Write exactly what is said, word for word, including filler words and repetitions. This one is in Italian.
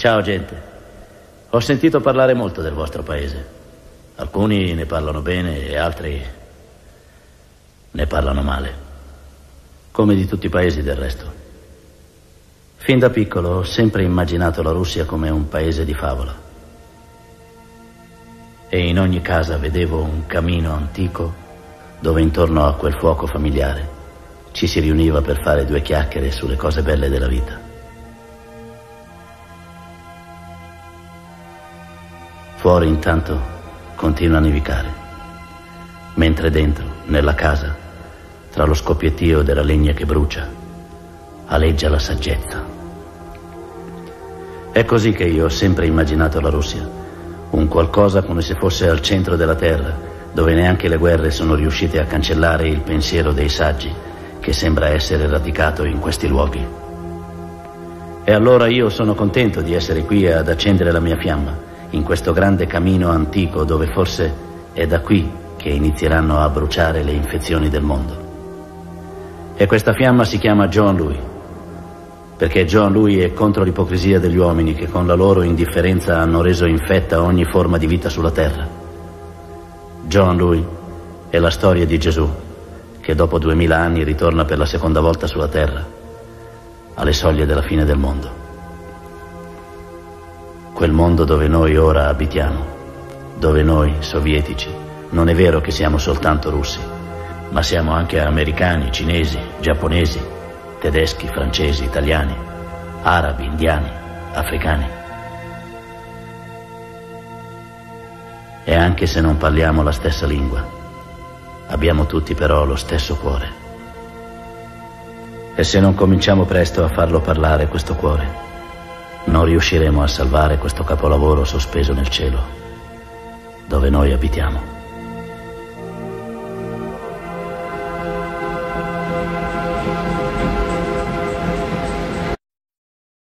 Ciao gente, ho sentito parlare molto del vostro paese. Alcuni ne parlano bene e altri ne parlano male, come di tutti i paesi del resto. Fin da piccolo ho sempre immaginato la Russia come un paese di favola. E in ogni casa vedevo un camino antico dove intorno a quel fuoco familiare ci si riuniva per fare due chiacchiere sulle cose belle della vita. Fuori intanto continua a nevicare, mentre dentro, nella casa, tra lo scoppiettio della legna che brucia, aleggia la saggezza. È così che io ho sempre immaginato la Russia, un qualcosa come se fosse al centro della terra, dove neanche le guerre sono riuscite a cancellare il pensiero dei saggi, che sembra essere radicato in questi luoghi. E allora io sono contento di essere qui ad accendere la mia fiamma, in questo grande camino antico dove forse è da qui che inizieranno a bruciare le infezioni del mondo. E questa fiamma si chiama John Louis, perché John Louis è contro l'ipocrisia degli uomini che con la loro indifferenza hanno reso infetta ogni forma di vita sulla terra. John Louis è la storia di Gesù, che dopo duemila anni ritorna per la seconda volta sulla terra, alle soglie della fine del mondo. Quel mondo dove noi ora abitiamo, dove noi, sovietici, non è vero che siamo soltanto russi, ma siamo anche americani, cinesi, giapponesi, tedeschi, francesi, italiani, arabi, indiani, africani. E anche se non parliamo la stessa lingua, abbiamo tutti però lo stesso cuore. E se non cominciamo presto a farlo parlare questo cuore, non riusciremo a salvare questo capolavoro sospeso nel cielo, dove noi abitiamo.